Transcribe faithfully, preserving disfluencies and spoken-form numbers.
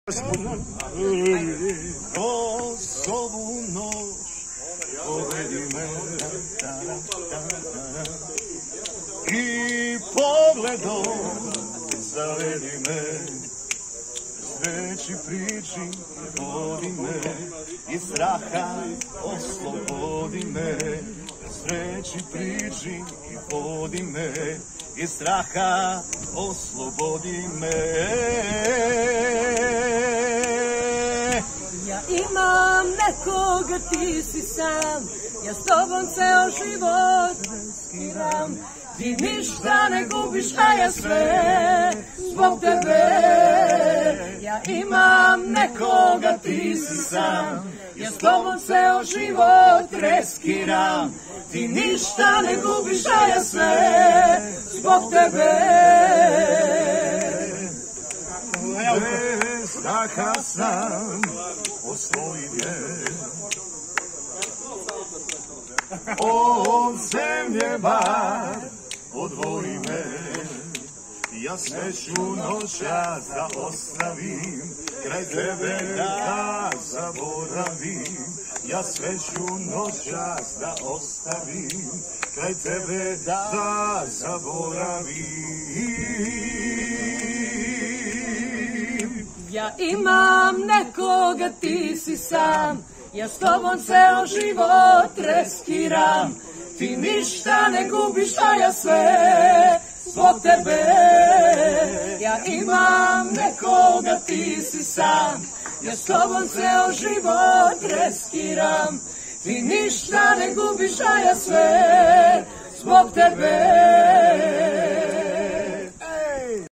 Kroz ovu noć povedi me i pogledom zavedi me, sreći priči vodi me, iz straha oslobodi me, sreći priči i vodi me, iz straha oslobodi me. Ja imam nekoga, ti si sam, ja s tobom ceo život riskiram. Ti ništa ne gubiš, a ja sve zbog tebe. Ja imam nekoga, ti si sam, ja s tobom ceo život riskiram. Ti ništa ne gubiš, a ja sve zbog tebe. Bez straha sam osvojim je, od zemlje bar odvoji me. Ja sveću noćas da ostavim, kraj tebe da zaboravim. Ja sveću noćas da ostavim, kraj tebe da zaboravim. Ja imam nekoga, ti si sam, ja s tobom ceo život riskiram. Ti ništa ne gubiš, a ja sve zbog tebe. Ja imam nekoga, ti si sam, ja s tobom ceo život riskiram. Ti ništa ne gubiš, a ja sve zbog tebe.